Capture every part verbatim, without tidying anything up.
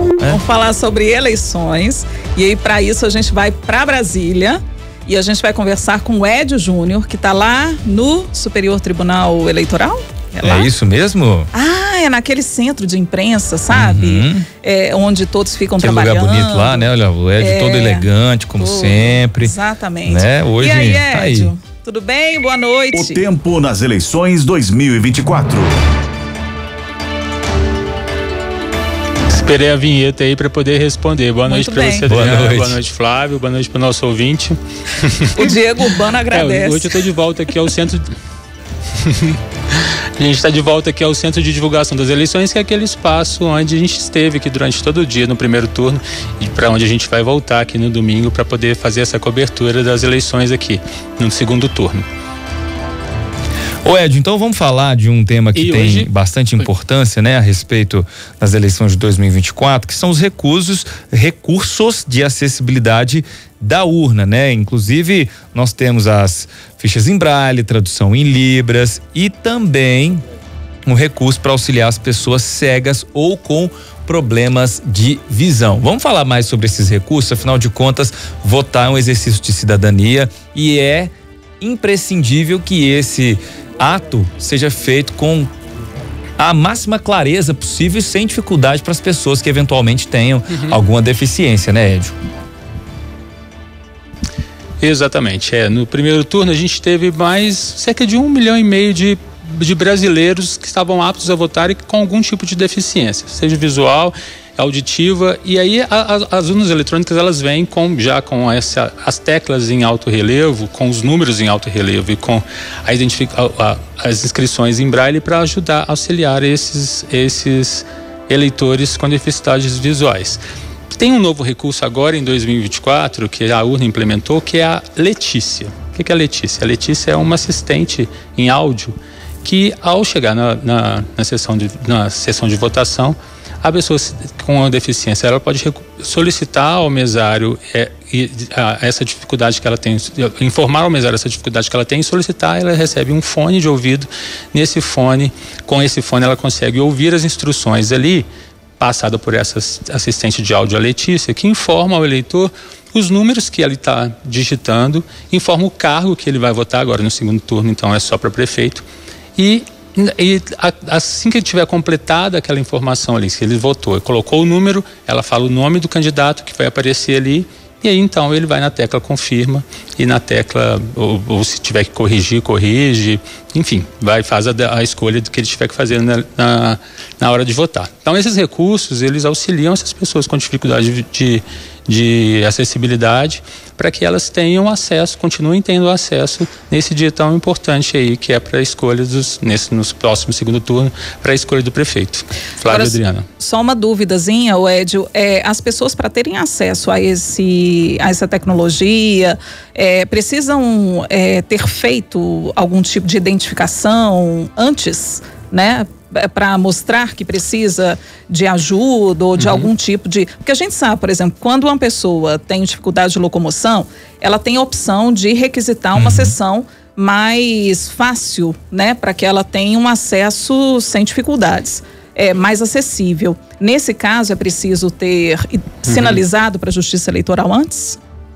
É? Vamos falar sobre eleições. E aí, para isso, a gente vai para Brasília e a gente vai conversar com o Edio Júnior, que está lá no Superior Tribunal Eleitoral. É, é isso mesmo? Ah, é naquele centro de imprensa, sabe? Uhum. É, onde todos ficam que trabalhando. Lugar bonito lá, né? Olha, o Edio é, todo elegante, como todo, sempre. Exatamente. Né? Hoje, e aí, tá Edio? aí. Tudo bem? Boa noite. O tempo nas eleições dois mil e vinte e quatro. Esperei a vinheta aí para poder responder. Boa noite para você, boa Adriana. noite. Boa noite, Flávio. Boa noite para o nosso ouvinte. O Diego Urbano agradece. É, hoje eu estou de volta aqui ao centro. A gente está de volta aqui ao Centro de Divulgação das Eleições, que é aquele espaço onde a gente esteve aqui durante todo o dia no primeiro turno e para onde a gente vai voltar aqui no domingo para poder fazer essa cobertura das eleições aqui no segundo turno. Ô Edio, então vamos falar de um tema que e tem hoje... bastante importância, né, a respeito das eleições de dois mil e vinte e quatro, que são os recursos, recursos de acessibilidade da urna, né? Inclusive, nós temos as fichas em braille, tradução em libras e também um recurso para auxiliar as pessoas cegas ou com problemas de visão. Vamos falar mais sobre esses recursos, afinal de contas, votar é um exercício de cidadania e é imprescindível que esse ato seja feito com a máxima clareza possível e sem dificuldade para as pessoas que eventualmente tenham uhum. alguma deficiência, né, Edio? Exatamente. É, no primeiro turno a gente teve mais cerca de um milhão e meio de, de brasileiros que estavam aptos a votar e com algum tipo de deficiência, seja visual, auditiva, e aí a, a, as urnas eletrônicas elas vêm com, já com essa, as teclas em alto relevo, com os números em alto relevo e com a identific, a, a, as inscrições em braille para ajudar a auxiliar esses, esses eleitores com deficiências visuais. Tem um novo recurso agora em dois mil e vinte e quatro que a urna implementou, que é a Letícia. O que é a Letícia? A Letícia é uma assistente em áudio que, ao chegar na, na, na, sessão, de, na sessão de votação, a pessoa com a deficiência ela pode solicitar ao mesário é, a, essa dificuldade que ela tem, informar ao mesário essa dificuldade que ela tem e solicitar, ela recebe um fone de ouvido. Nesse fone, com esse fone ela consegue ouvir as instruções ali, passada por essa assistente de áudio, a Letícia, que informa ao eleitor os números que ele está digitando, informa o cargo que ele vai votar agora no segundo turno, então é só para prefeito, e E assim que ele tiver completado aquela informação ali, se ele votou e colocou o número, ela fala o nome do candidato que vai aparecer ali, e aí então ele vai na tecla confirma e na tecla, ou, ou se tiver que corrigir, corrige, enfim, vai faz a, a escolha do que ele tiver que fazer na, na, na hora de votar. Então esses recursos, eles auxiliam essas pessoas com dificuldade de, de, de acessibilidade para que elas tenham acesso, continuem tendo acesso nesse dia tão importante aí, que é para a escolha dos, nesse, nos próximos segundo turno, para a escolha do prefeito. Flávia, Adriana. Só uma duvidazinha, Edio, é, as pessoas para terem acesso a, esse, a essa tecnologia, é, precisam é, ter feito algum tipo de identificação antes, né? Para mostrar que precisa de ajuda ou de uhum. algum tipo de... Porque a gente sabe, por exemplo, quando uma pessoa tem dificuldade de locomoção, ela tem a opção de requisitar uma uhum. sessão mais fácil, né? Para que ela tenha um acesso sem dificuldades, é, mais acessível. Nesse caso, é preciso ter uhum. sinalizado para a Justiça Eleitoral antes?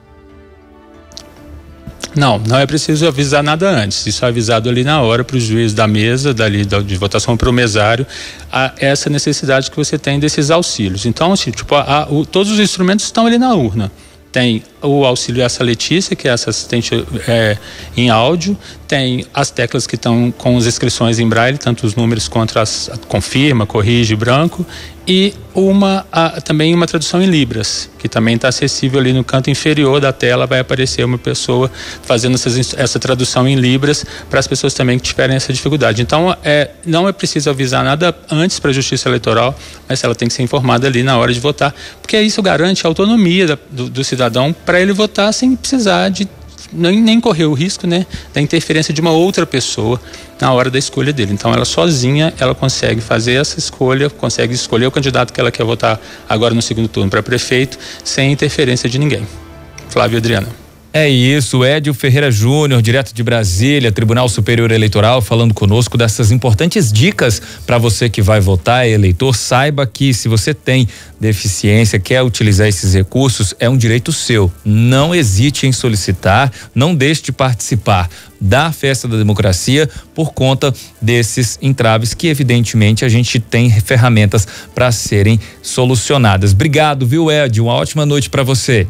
Não, não é preciso avisar nada antes. Isso é avisado ali na hora para o juiz da mesa, dali de votação, para o mesário, a essa necessidade que você tem desses auxílios. Então, assim, tipo, a, o, todos os instrumentos estão ali na urna. Tem o auxílio essa Letícia, que é essa assistente é, em áudio, tem as teclas que estão com as inscrições em braille, tanto os números quanto as confirma, corrige, branco, e uma, a, também uma tradução em libras, que também está acessível ali no canto inferior da tela, vai aparecer uma pessoa fazendo essas, essa tradução em libras para as pessoas também que tiverem essa dificuldade. Então, é, não é preciso avisar nada antes para a Justiça Eleitoral, mas ela tem que ser informada ali na hora de votar, porque isso garante a autonomia da, do, do cidadão para ele votar sem precisar de nem, nem correr o risco, né, da interferência de uma outra pessoa na hora da escolha dele. Então ela sozinha, ela consegue fazer essa escolha, consegue escolher o candidato que ela quer votar agora no segundo turno para prefeito, sem interferência de ninguém. Flávia, Adriana. É isso, Edio Ferreira Júnior, direto de Brasília, Tribunal Superior Eleitoral, falando conosco dessas importantes dicas para você que vai votar, eleitor. Saiba que se você tem deficiência, quer utilizar esses recursos, é um direito seu. Não hesite em solicitar, não deixe de participar da festa da democracia por conta desses entraves que evidentemente a gente tem ferramentas para serem solucionadas. Obrigado, viu, Edio? Uma ótima noite para você.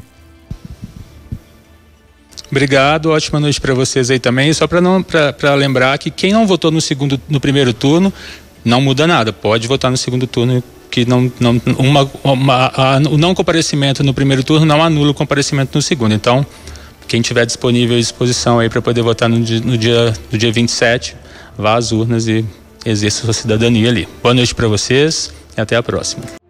Obrigado, ótima noite para vocês aí também. Só para não para lembrar que quem não votou no segundo no primeiro turno não muda nada, pode votar no segundo turno, que não não uma, uma a, o não comparecimento no primeiro turno não anula o comparecimento no segundo. Então, quem tiver disponível à disposição aí para poder votar no dia, no dia no dia vinte e sete, vá às urnas e exerça sua cidadania ali. Boa noite para vocês e até a próxima.